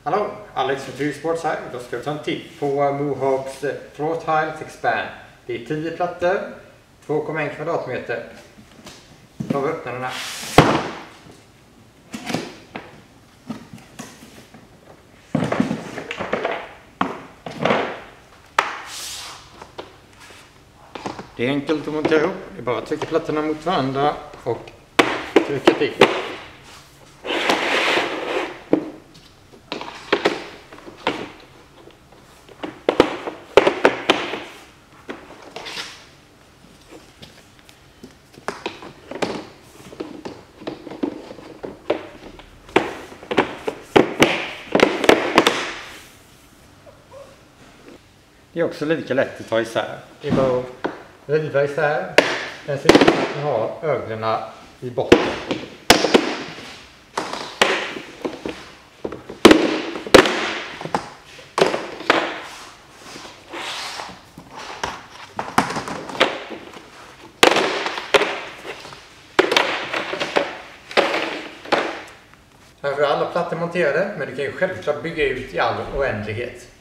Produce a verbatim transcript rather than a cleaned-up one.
Hallå, Alex från True Sports här. Då ska vi ta en titt på Mohawks Floor Tiles Expand. Det är tio plattor, två komma en kvadratmeter. Då tar vi öppna den här. Det är enkelt att montera ihop. Det är bara att trycka plattorna mot varandra och trycka till. Det är också lika lätt att ta isär. Det är bara att riva isär. Den ser ut att man har ögonen i botten. Här har alla plattor monterade, men du kan ju självklart bygga ut i all oändlighet.